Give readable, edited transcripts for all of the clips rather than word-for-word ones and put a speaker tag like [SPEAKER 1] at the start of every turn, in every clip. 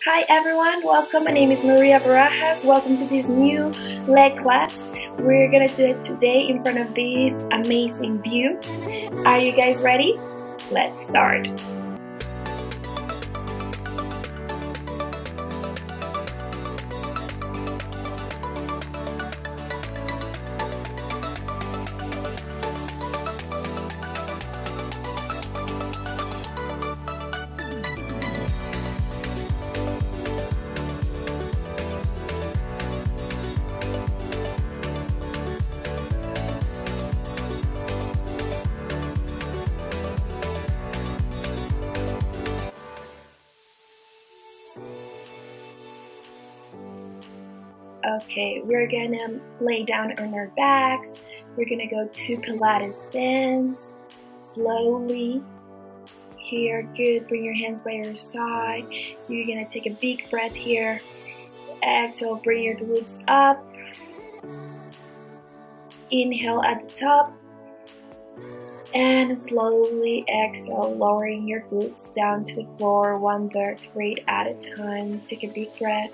[SPEAKER 1] Hi everyone, welcome. My name is Maria Barajas. Welcome to this new leg class. We're gonna do it today in front of this amazing view. Are you guys ready? Let's start. Okay, we're gonna lay down on our backs. We're gonna go to Pilates stance, slowly. Here, good, bring your hands by your side. You're gonna take a big breath here. Exhale, bring your glutes up. Inhale at the top. And slowly exhale, lowering your glutes down to the floor, 1/3 weight at a time. Take a big breath.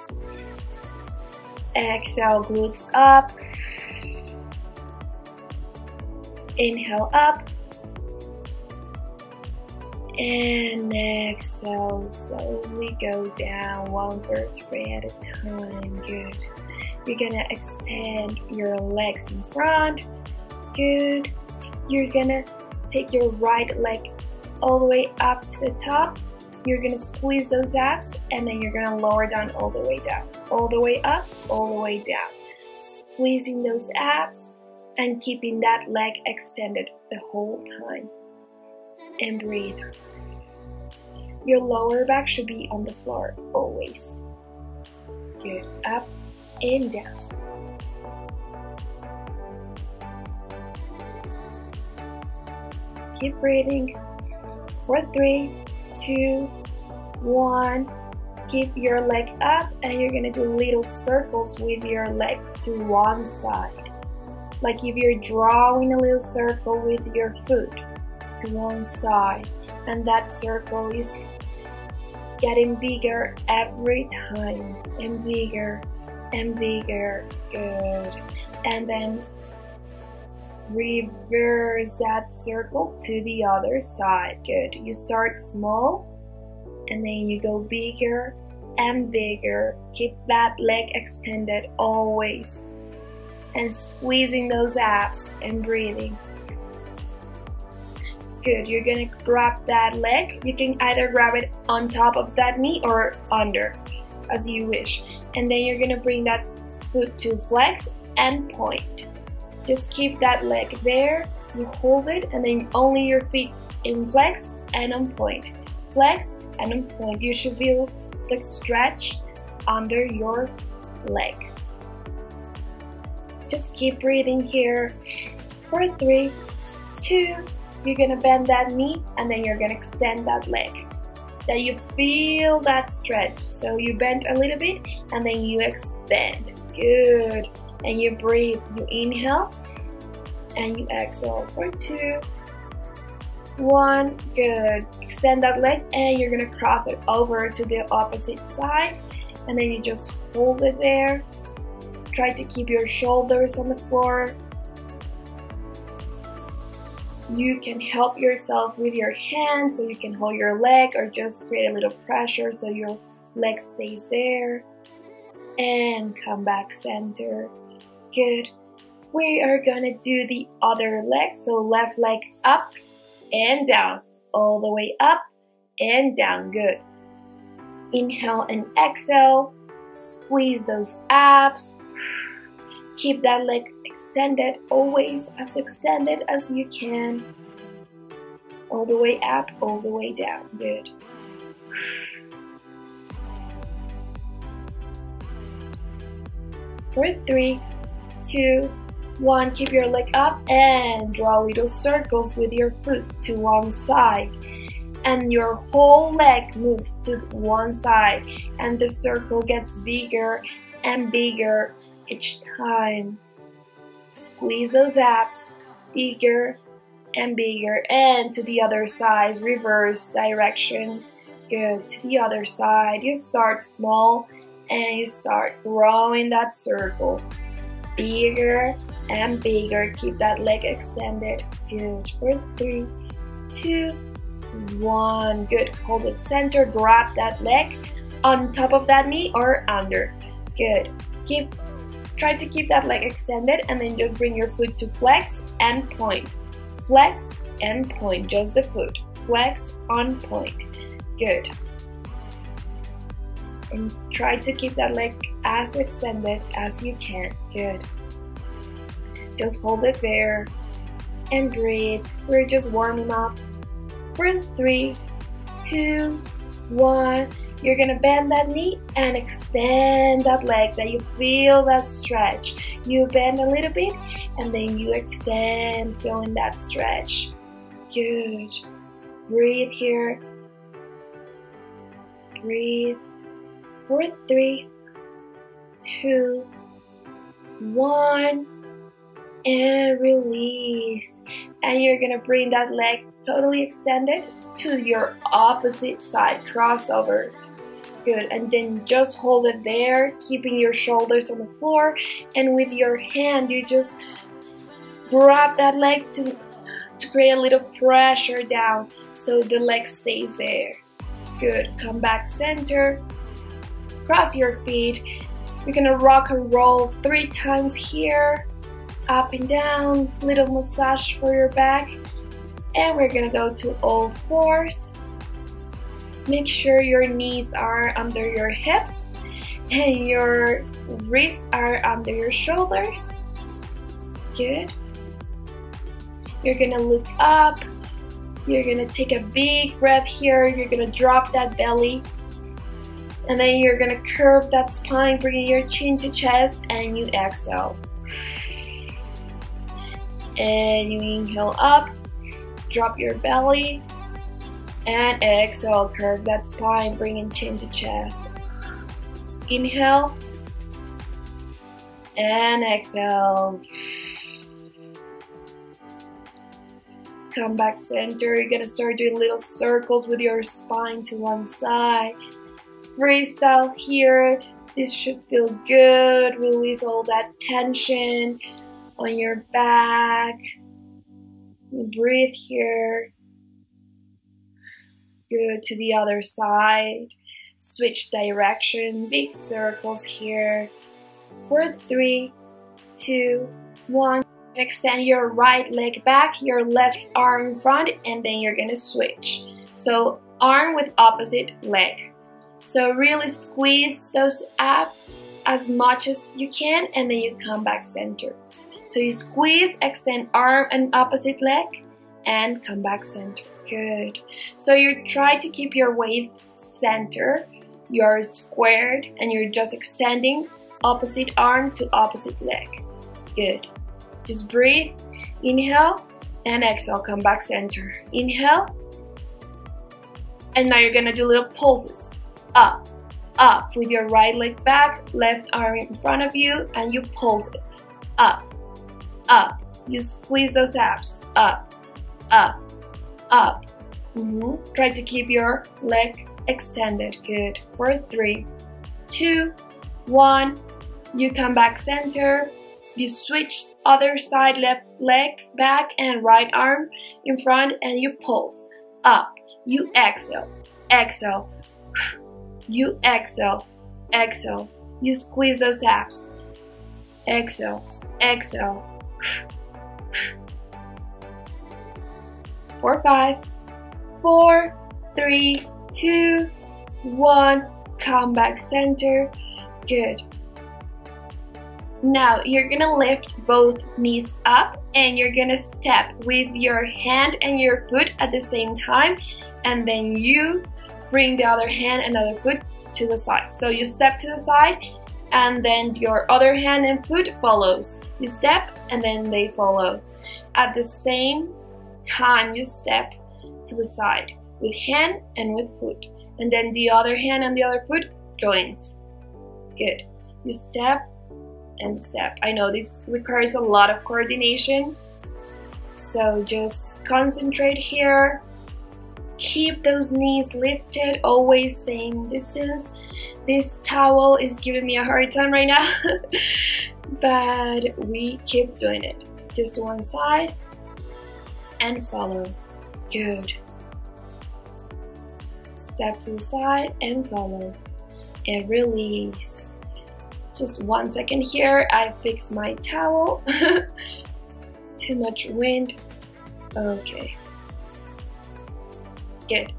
[SPEAKER 1] Exhale, glutes up. Inhale up. And exhale, slowly go down, 1/3 weight at a time. Good. You're gonna extend your legs in front. Good. You're gonna take your right leg all the way up to the top. You're gonna squeeze those abs and then you're gonna lower down all the way down. All the way up, all the way down. Squeezing those abs and keeping that leg extended the whole time. And breathe. Your lower back should be on the floor always. Good. Up and down. Keep breathing. For 3, 2, 1. Keep your leg up and you're gonna do little circles with your leg to one side. Like if you're drawing a little circle with your foot to one side. And that circle is getting bigger every time. And bigger and bigger. Good. And then reverse that circle to the other side. Good. You start small and then you go bigger and bigger. Keep that leg extended always. And squeezing those abs and breathing. Good. You're gonna grab that leg. You can either grab it on top of that knee or under, as you wish. And then you're gonna bring that foot to flex and point. Just keep that leg there. You hold it and then only your feet in flex and on point. Flex and on point. You should feel the stretch under your leg. Just keep breathing here. For 3, 2, you're gonna bend that knee and then you're gonna extend that leg. That you feel that stretch. So you bend a little bit and then you extend. Good. And you breathe. You inhale and you exhale. For 2, 1, good. Extend that leg and you're gonna cross it over to the opposite side and then you just hold it there. Try to keep your shoulders on the floor. You can help yourself with your hand so you can hold your leg or just create a little pressure so your leg stays there. And come back center. Good. We are gonna do the other leg. So left leg up and down, all the way up and down. Good. Inhale and exhale. Squeeze those abs. Keep that leg extended, always as extended as you can. All the way up, all the way down. Good. For 3, 2, 1, keep your leg up and draw little circles with your foot to one side. And your whole leg moves to one side and the circle gets bigger and bigger each time. Squeeze those abs, bigger and bigger, and to the other side, reverse direction. Good. To the other side. You start small and you start growing that circle. Bigger and bigger. Keep that leg extended. Good. For 3, 2, 1. Good. Hold it center. Grab that leg on top of that knee or under. Good. Try to keep that leg extended and then just bring your foot to flex and point. Flex and point. Just the foot. Flex on point. Good. And try to keep that leg as extended as you can. Good. Just hold it there and breathe. We're just warming up. For 3, 2, 1. You're gonna bend that knee and extend that leg, that you feel that stretch. You bend a little bit and then you extend, feeling that stretch. Good. Breathe here. Breathe. For 3, 2, 1. And release. And you're gonna bring that leg totally extended to your opposite side. Crossover. Good. And then just hold it there, keeping your shoulders on the floor. And with your hand, you just grab that leg to create a little pressure down so the leg stays there. Good. Come back center. Cross your feet. You're gonna rock and roll 3 times here. Up and down. Little massage for your back. And we're gonna go to all fours. Make sure your knees are under your hips and your wrists are under your shoulders. Good. You're gonna look up. You're gonna take a big breath here. You're gonna drop that belly. And then you're gonna curve that spine, bringing your chin to chest, and you exhale. And you inhale up, drop your belly, and exhale, curve that spine, bringing chin to chest. Inhale, and exhale. Come back center. You're gonna start doing little circles with your spine to one side. Freestyle here. This should feel good. Release all that tension on your back. You breathe here. Good. To the other side. Switch direction. Big circles here. For 3, 2, 1. Extend your right leg back, your left arm in front, and then you're gonna switch. So arm with opposite leg. So really squeeze those abs as much as you can, and then you come back center. So you squeeze, extend arm and opposite leg, and come back center. Good. So you try to keep your weight center. You're squared, and you're just extending opposite arm to opposite leg. Good. Just breathe. Inhale and exhale. Come back center. Inhale. And now you're gonna do little pulses. Up, up with your right leg back, left arm in front of you, and you pulse it. Up, up. You squeeze those abs. Up, up, up. Try to keep your leg extended. Good. For 3, 2, 1. You come back center. You switch other side, left leg back and right arm in front, and you pulse. Up. You exhale. Exhale. You exhale. Exhale. You squeeze those abs. Exhale. Exhale. For 5, 4, 3, 2, 1. Come back center. Good. Now you're gonna lift both knees up and you're gonna step with your hand and your foot at the same time, and then you bring the other hand and other foot to the side. So you step to the side and then your other hand and foot follows. You step and then they follow. At the same time you step to the side with hand and with foot, and then the other hand and the other foot joins. Good. You step and step. I know this requires a lot of coordination, so just concentrate here. Keep those knees lifted, always same distance. This towel is giving me a hard time right now, but we keep doing it. Just to one side and follow. Good. Step to the side and follow. And release. Just 1 second here. I fix my towel. Too much wind. Okay. Good.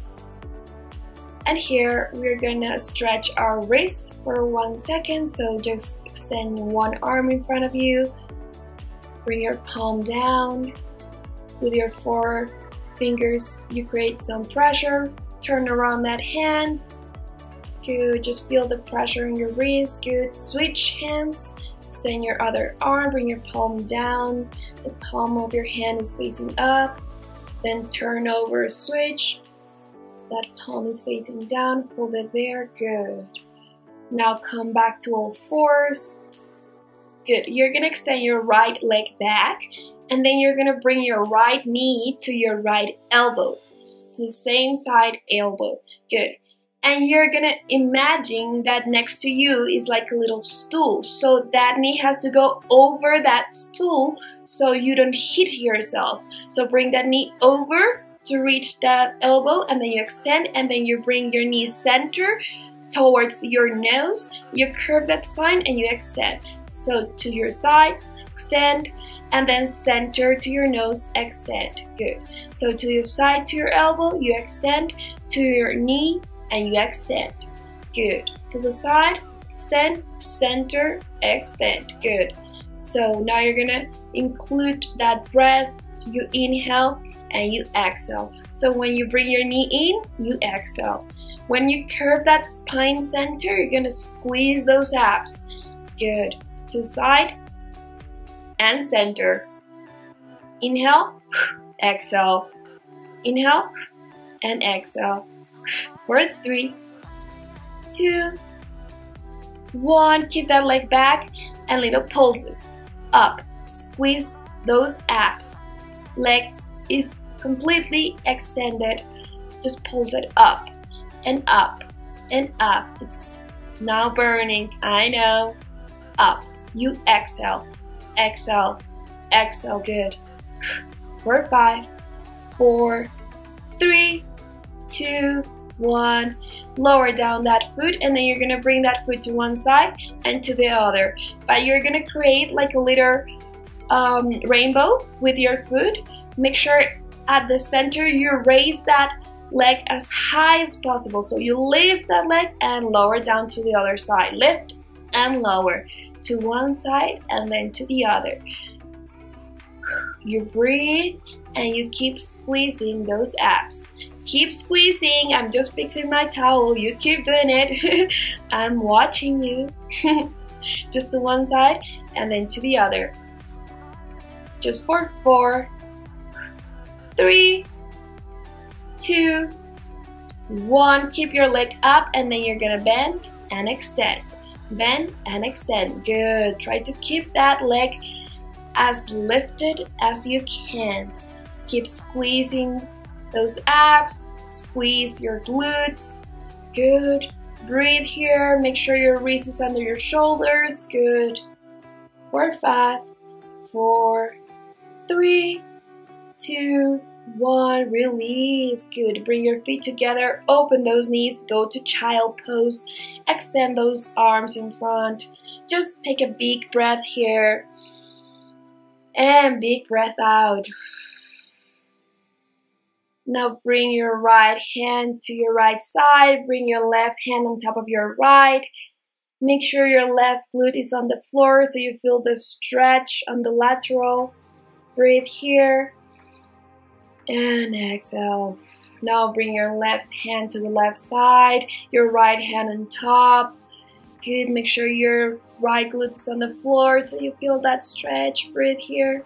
[SPEAKER 1] And here we're gonna stretch our wrist for 1 second. So just extend one arm in front of you. Bring your palm down. With your 4 fingers, you create some pressure. Turn around that hand. Good. Just feel the pressure in your wrist. Good. Switch hands. Extend your other arm. Bring your palm down. The palm of your hand is facing up. Then turn over, switch. That palm is facing down. Hold it there. Good. Now come back to all fours. Good. You're gonna extend your right leg back, and then you're gonna bring your right knee to your right elbow. To the same side elbow. Good. And you're gonna imagine that next to you is like a little stool. So that knee has to go over that stool so you don't hit yourself. So bring that knee over to reach that elbow, and then you extend, and then you bring your knee center towards your nose. You curve that spine and you extend. So to your side, extend, and then center to your nose, extend. Good. So to your side, to your elbow, you extend, to your knee, and you extend. Good. To the side, extend, center, extend. Good. So now you're gonna include that breath. You inhale and you exhale. So when you bring your knee in, you exhale. When you curve that spine center, you're gonna squeeze those abs. Good. To the side and center. Inhale, exhale. Inhale and exhale. For 3, 2, 1. Keep that leg back and little pulses. Up. Squeeze those abs. Legs is completely extended. Just pulse it up and up and up. It's now burning. I know. Up. You exhale. Exhale. Exhale. Good. For 5, 4, 3, 2, 1. Lower down that foot, and then you're gonna bring that foot to one side and to the other. But you're gonna create like a little rainbow with your foot. Make sure at the center you raise that leg as high as possible. So you lift that leg and lower down to the other side. Lift and lower to one side and then to the other. You breathe and you keep squeezing those abs. Keep squeezing. I'm just fixing my towel. You keep doing it. I'm watching you. Just to one side and then to the other. Just for 4, 3, 2, 1. Keep your leg up, and then you're gonna bend and extend. Bend and extend. Good. Try to keep that leg as lifted as you can. Keep squeezing those abs. Squeeze your glutes. Good. Breathe here. Make sure your wrist is under your shoulders. Good. For 5, 4, 3, 2, 1. Release. Good. Bring your feet together. Open those knees. Go to child pose. Extend those arms in front. Just take a big breath here. And big breath out. Now bring your right hand to your right side. Bring your left hand on top of your right. Make sure your left glute is on the floor so you feel the stretch on the lateral. Breathe here. And exhale. Now bring your left hand to the left side. Your right hand on top. Good. Make sure your right glute is on the floor so you feel that stretch. Breathe here.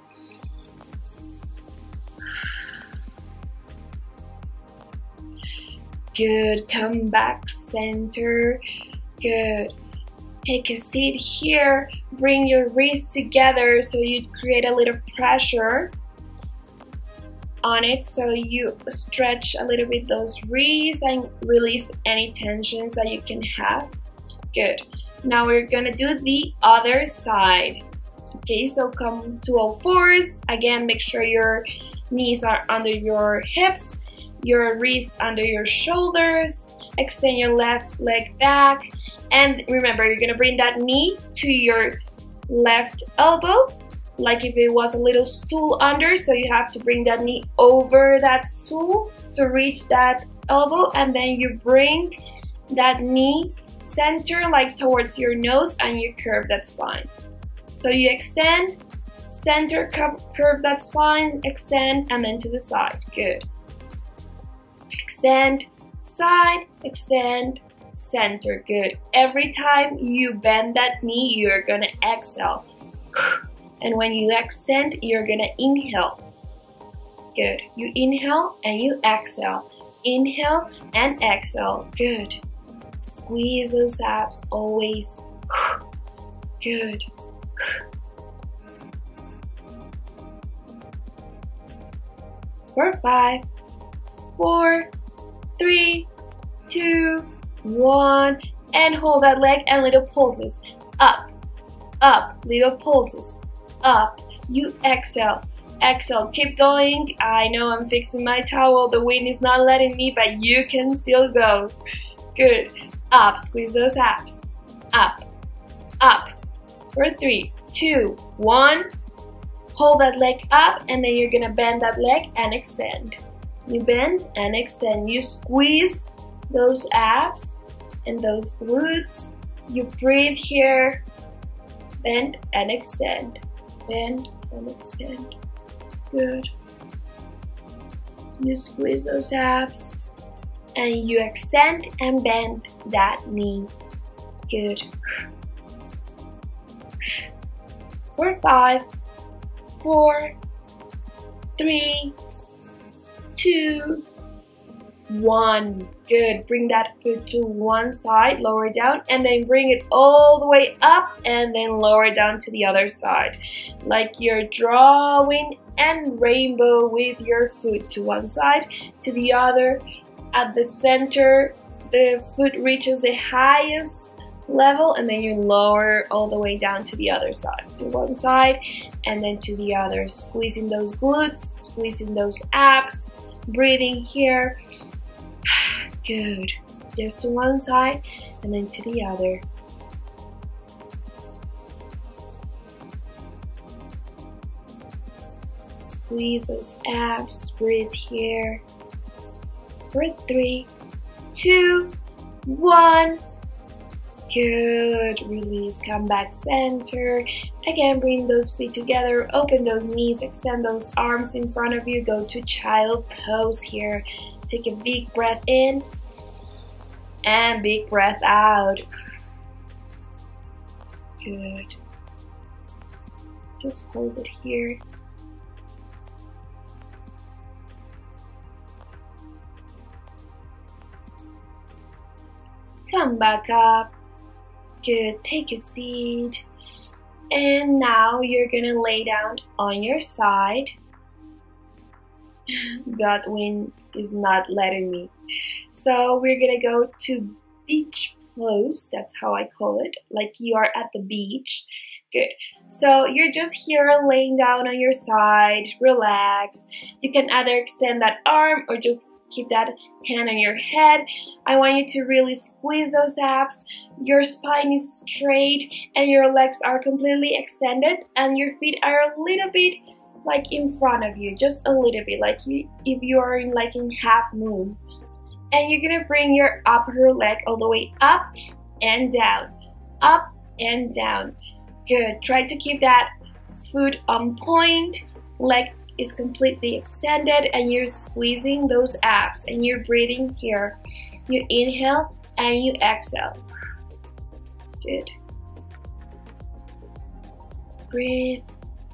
[SPEAKER 1] Good. Come back, center. Good. Take a seat here. Bring your wrists together so you create a little pressure. on it, so you stretch a little bit those wrists and release any tensions that you can have. Good. Now we're gonna do the other side. Okay, so come to all fours. Again, make sure your knees are under your hips, your wrists under your shoulders. Extend your left leg back, and remember, you're gonna bring that knee to your left elbow, like if it was a little stool under, so you have to bring that knee over that stool to reach that elbow, and then you bring that knee center, like towards your nose, and you curve that spine. So you extend, center, curve that spine, extend, and then to the side. Good. Extend, side, extend, center. Good. Every time you bend that knee, you're gonna exhale. And when you extend, you're gonna inhale. Good. You inhale and you exhale. Inhale and exhale. Good. Squeeze those abs always. Good. For 5, 4, 3, 2, 1, and hold that leg and little pulses. Up, up, little pulses. Up. You exhale. Exhale. Keep going. I know I'm fixing my towel. The wind is not letting me, but you can still go. Good. Up. Squeeze those abs. Up. Up. For 3, 2, 1. Hold that leg up, and then you're gonna bend that leg and extend. You bend and extend. You squeeze those abs and those glutes. You breathe here. Bend and extend. Bend and extend. Good. You squeeze those abs and you extend and bend that knee. Good. For 5, 4, 3, 2, 1. Good. Bring that foot to one side, lower down, and then bring it all the way up and then lower down to the other side. Like you're drawing and rainbow with your foot to one side, to the other. At the center, the foot reaches the highest level, and then you lower all the way down to the other side, to one side and then to the other, squeezing those glutes, squeezing those abs, breathing here. Good. Just to one side and then to the other. Squeeze those abs, breathe here. For 3, 2, 1. Good. Release. Come back center. Again, bring those feet together. Open those knees. Extend those arms in front of you. Go to child pose here. Take a big breath in and big breath out. Good. Just hold it here. Come back up. Good. Take a seat. And now you're gonna lay down on your side. That wind is not letting me. So we're gonna go to beach pose. That's how I call it. Like you are at the beach. Good. So you're just here laying down on your side. Relax. You can either extend that arm or just keep that hand on your head. I want you to really squeeze those abs. Your spine is straight and your legs are completely extended and your feet are a little bit like in front of you, just a little bit, like if you are in like in half moon. And you're gonna bring your upper leg all the way up and down, up and down. Good. Try to keep that foot on point, leg is completely extended, and you're squeezing those abs and you're breathing here. You inhale and you exhale. Good. Breathe.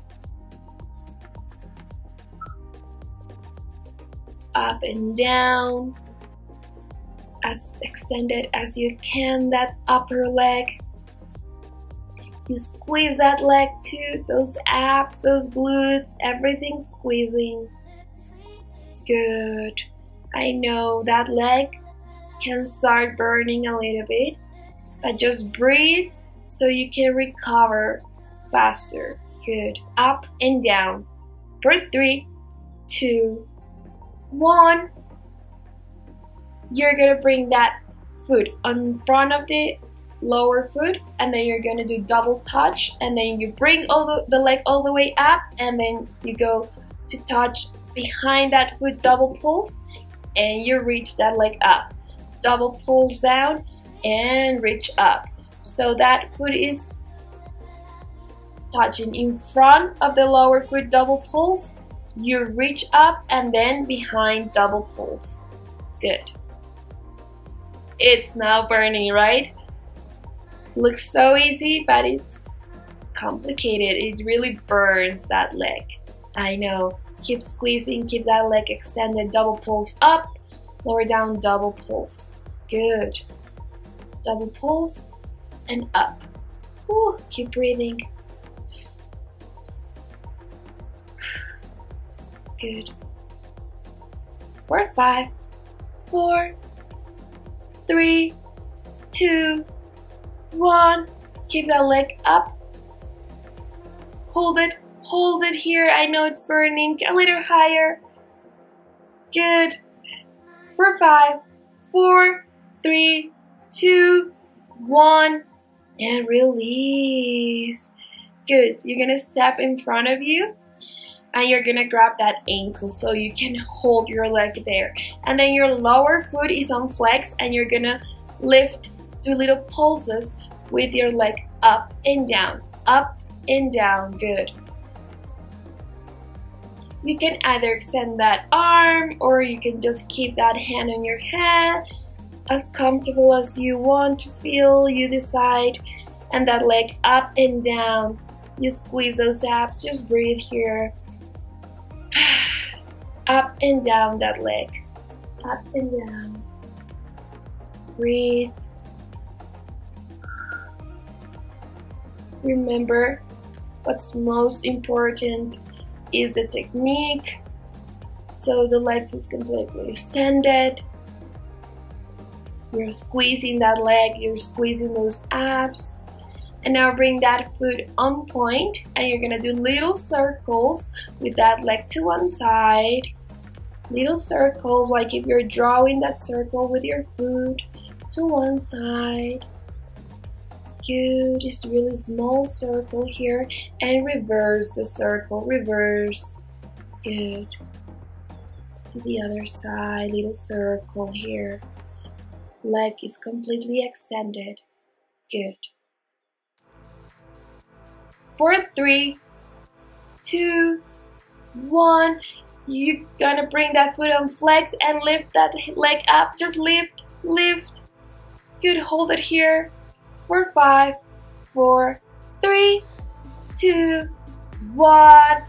[SPEAKER 1] Up and down, as extended as you can, that upper leg. You squeeze that leg too, those abs, those glutes, everything squeezing. Good. I know that leg can start burning a little bit, but just breathe so you can recover faster. Good. Up and down. For 3, 2, 1. You're gonna bring that foot on front of the lower foot, and then you're gonna do double touch, and then you bring all the leg all the way up, and then you go to touch behind that foot, double pulse, and you reach that leg up. Double pulse down and reach up. So that foot is touching in front of the lower foot, double pulse. You reach up and then behind, double pulse. Good. It's now burning, right? Looks so easy, but it's complicated. It really burns that leg. I know. Keep squeezing, keep that leg extended. Double pulse up, lower down, double pulse. Good. Double pulse and up. Woo, keep breathing. Good. 4, 5, 4, 3, 2, 1. Keep that leg up. Hold it here. I know it's burning. A little higher. Good. 4, 5, 4, 3, 2, 1. And release. Good. You're gonna step in front of you, and you're gonna grab that ankle so you can hold your leg there. And then your lower foot is on flex, and you're gonna lift, do little pulses with your leg up and down, up and down. Good. You can either extend that arm, or you can just keep that hand on your head, as comfortable as you want to feel, you decide. And that leg up and down. You squeeze those abs, just breathe here. Up and down that leg. Up and down. Breathe. Remember, what's most important is the technique. So the leg is completely extended. You're squeezing that leg, you're squeezing those abs. And now bring that foot on point, and you're gonna do little circles with that leg to one side. Little circles, like if you're drawing that circle with your foot to one side. Good. It's really small circle here, and reverse the circle. Reverse. Good. To the other side, little circle here. Leg is completely extended. Good. 4, 3, 2, 1. You're gonna bring that foot on flex and lift that leg up. Just lift, lift. Good, hold it here. 4, 5, 4, 3, 2, 1.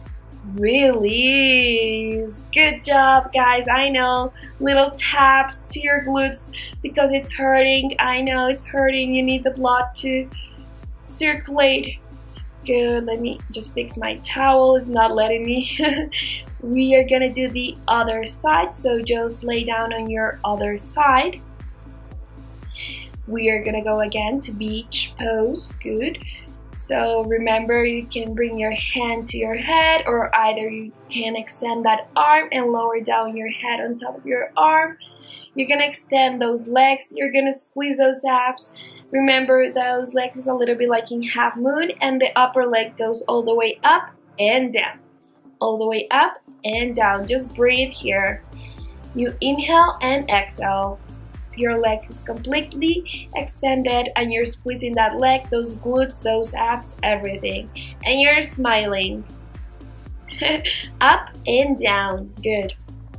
[SPEAKER 1] Release. Good job, guys. I know, little taps to your glutes because it's hurting. I know it's hurting. You need the blood to circulate. Good. Let me just fix my towel. It's not letting me. We are gonna do the other side, so just lay down on your other side. We are gonna go again to beach pose. Good. So remember, you can bring your hand to your head, or either you can extend that arm and lower down your head on top of your arm. You're gonna extend those legs. You're gonna squeeze those abs. Remember, those legs is a little bit like in half moon, and the upper leg goes all the way up and down. All the way up and down. Just breathe here. You inhale and exhale. Your leg is completely extended, and you're squeezing that leg, those glutes, those abs, everything. And you're smiling. Up and down. Good.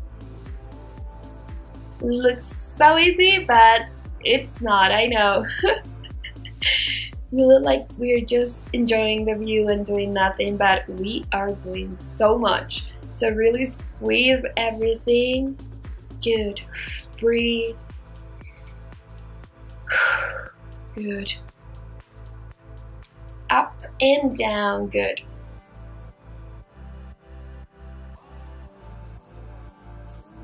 [SPEAKER 1] Looks so easy, but it's not, I know. We look like we're just enjoying the view and doing nothing, but we are doing so much. So really squeeze everything. Good. Breathe. Good. Up and down. Good.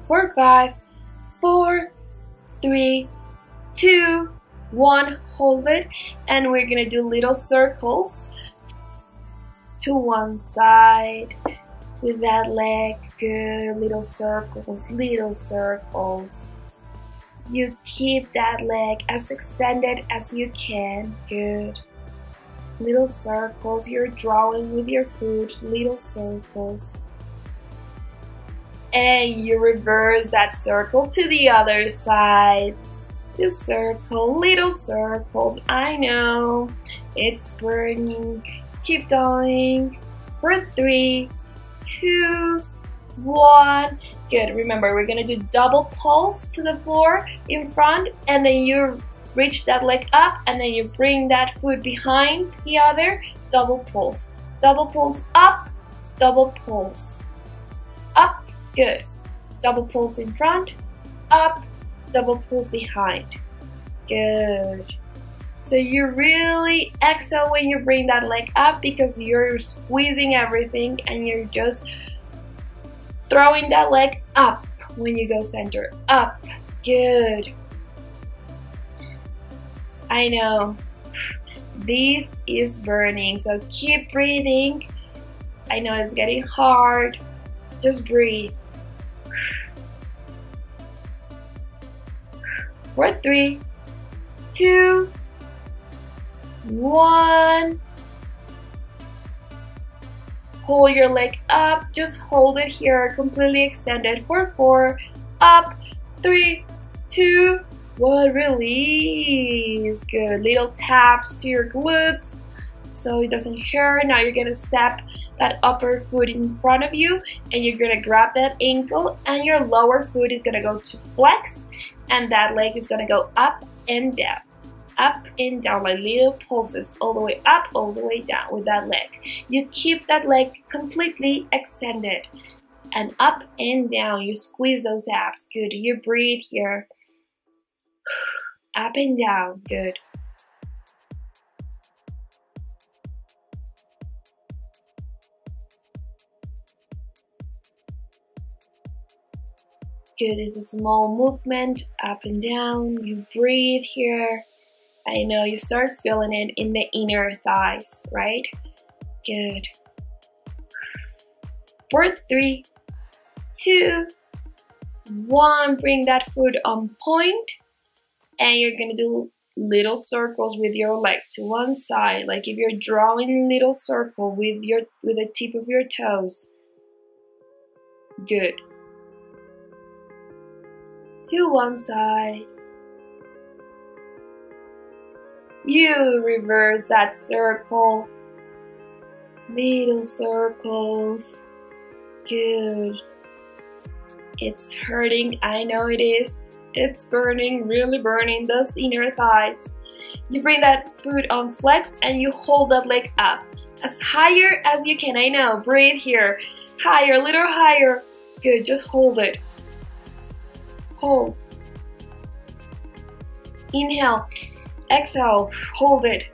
[SPEAKER 1] for 5, 4, 3, 2, 1. Hold it, and we're gonna do little circles to one side with that leg. Good. Little circles, little circles. You keep that leg as extended as you can. Good. Little circles. You're drawing with your foot. Little circles. And you reverse that circle to the other side. You circle, little circles. I know it's burning. Keep going for 3, 2, 1. Good. Remember, we're gonna do double pulse to the floor in front, and then you reach that leg up, and then you bring that foot behind the other. Double pulse up, double pulse up. Good. Double pulse in front, up, double pulse behind. Good. So you really exhale when you bring that leg up because you're squeezing everything and you're just throwing that leg up when you go center. Up. Good. I know. This is burning, so keep breathing. I know it's getting hard. Just breathe. For 3, 2, 1. Hold your leg up. Just hold it here, completely extended. For 4, up, 3, 2, 1. Release. Good. Little taps to your glutes so it doesn't hurt. Now you're gonna step that upper foot in front of you, and you're gonna grab that ankle, and your lower foot is gonna go to flex, and that leg is gonna go up and down, like little pulses, all the way up, all the way down with that leg. You keep that leg completely extended, and up and down. You squeeze those abs. Good. You breathe here. Up and down. Good. Good. It's a small movement, up and down. You breathe here. I know you start feeling it in the inner thighs, right? Good. For 3, 2, 1. Bring that foot on point, and you're gonna do little circles with your leg to one side, like if you're drawing a little circle with the tip of your toes. Good. To one side. You reverse that circle. Little circles. Good. It's hurting. I know it is. It's burning, really burning those inner thighs. You bring that foot on flex and you hold that leg up as higher as you can. I know. Breathe here. Higher, a little higher. Good. Just hold it. Hold. Inhale. Exhale. Hold it.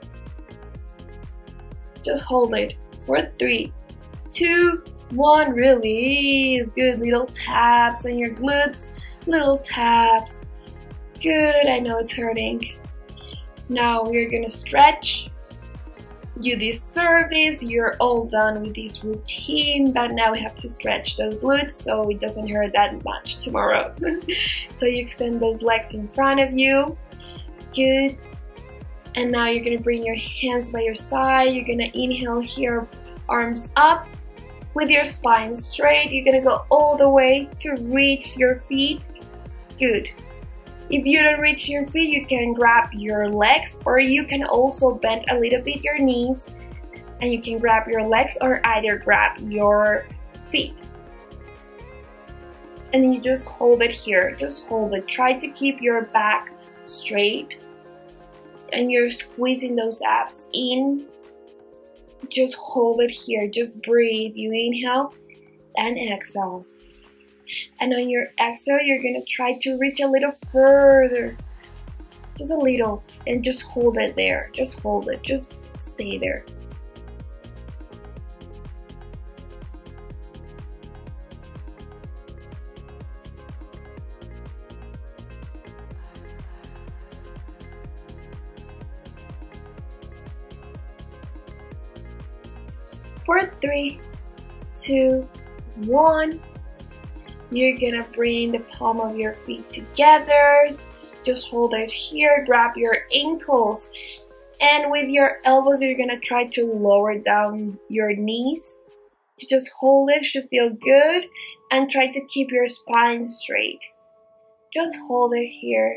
[SPEAKER 1] Just hold it. For 3, 2, 1. Release. Good. Little taps on your glutes. Little taps. Good. I know it's hurting. Now we're gonna stretch. You deserve this. You're all done with this routine, but now we have to stretch those glutes so it doesn't hurt that much tomorrow. So you extend those legs in front of you. Good. And now you're gonna bring your hands by your side. You're gonna inhale here, arms up with your spine straight. You're gonna go all the way to reach your feet. Good. If you don't reach your feet, you can grab your legs, or you can also bend a little bit your knees and you can grab your legs or either grab your feet. And then you just hold it here. Just hold it. Try to keep your back straight and you're squeezing those abs in. Just hold it here. Just breathe. You inhale and exhale. And on your exhale, you're going to try to reach a little further. Just a little. And just hold it there. Just hold it. Just stay there. For 3, 2, 1. You're gonna bring the palm of your feet together. Just hold it here, grab your ankles. And with your elbows, you're gonna try to lower down your knees. Just hold it, should feel good. And try to keep your spine straight. Just hold it here.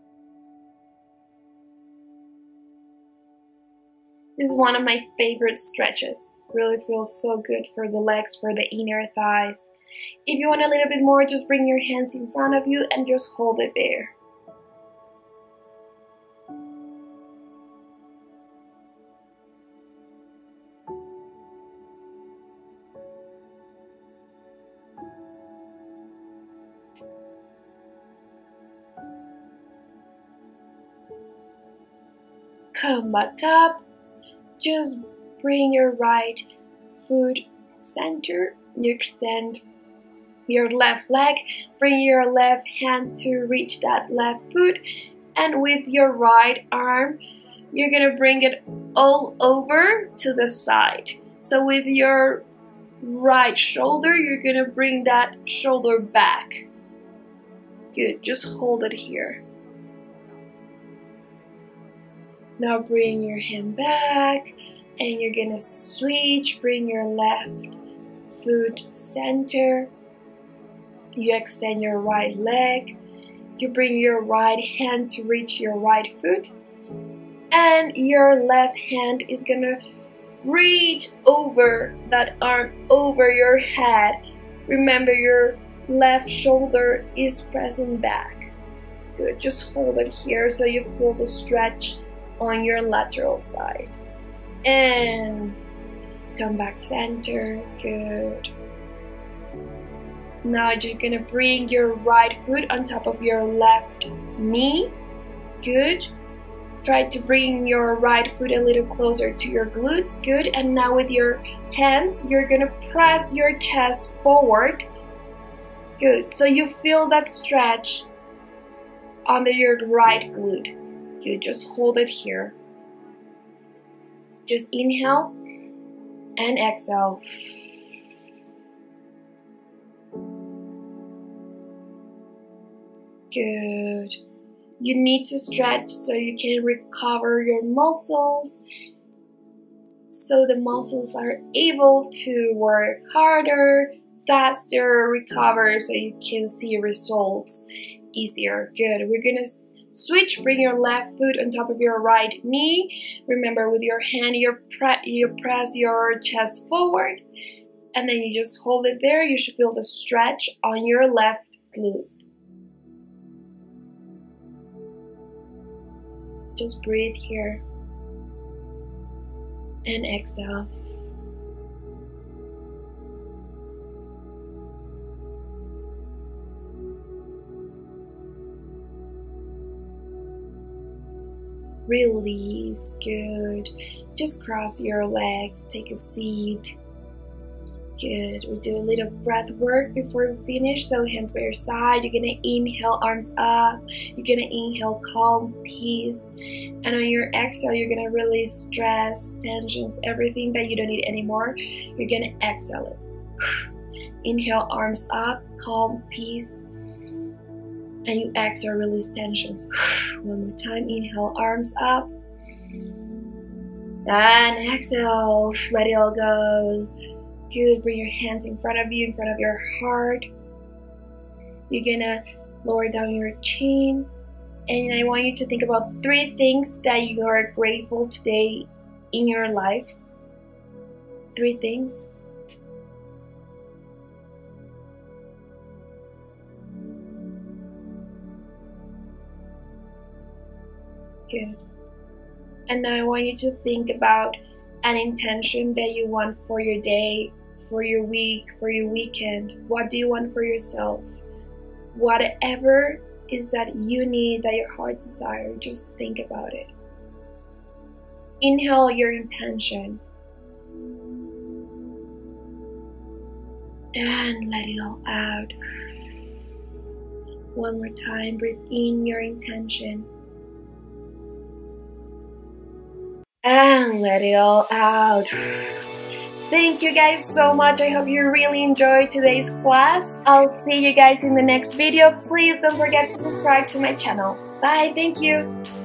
[SPEAKER 1] This is one of my favorite stretches. Really feels so good for the legs, for the inner thighs. If you want a little bit more, just bring your hands in front of you and just hold it there. Come back up. Just bring your right foot center. You extend your left leg. Bring your left hand to reach that left foot. And with your right arm, you're gonna bring it all over to the side. So with your right shoulder, you're gonna bring that shoulder back. Good, just hold it here. Now bring your hand back and you're gonna switch, bring your left foot center. You extend your right leg. You bring your right hand to reach your right foot. And your left hand is gonna reach over that arm, over your head. Remember, your left shoulder is pressing back. Good, just hold it here so you feel the stretch on your lateral side. And come back center. Good. Now you're gonna bring your right foot on top of your left knee. Good. Try to bring your right foot a little closer to your glutes. Good. And now with your hands, you're gonna press your chest forward. Good. So you feel that stretch under your right glute. Good. Just hold it here. Just inhale and exhale. Good. You need to stretch so you can recover your muscles, so the muscles are able to work harder, faster, recover, so you can see results easier. Good. We're gonna switch. Bring your left foot on top of your right knee. Remember, with your hand, you press your chest forward, and then you just hold it there. You should feel the stretch on your left glute. Just breathe here and exhale. Release. Good. Just cross your legs, take a seat. Good. We do a little breath work before we finish. So hands by your side. You're gonna inhale, arms up. You're gonna inhale, calm, peace. And on your exhale, you're gonna release stress, tensions, everything that you don't need anymore. You're gonna exhale it. Inhale, arms up, calm, peace. And you exhale, release tensions. One more time. Inhale, arms up. And exhale, let it all go. Good. Bring your hands in front of you, in front of your heart. You're gonna lower down your chin. And I want you to think about 3 things that you are grateful today in your life. 3 things. Good. And now I want you to think about an intention that you want for your day, for your week, for your weekend. What do you want for yourself? Whatever is that you need, that your heart desires, just think about it. Inhale your intention. And let it all out. One more time, breathe in your intention. And let it all out. Thank you guys so much. I hope you really enjoyed today's class. I'll see you guys in the next video. Please don't forget to subscribe to my channel. Bye. Thank you.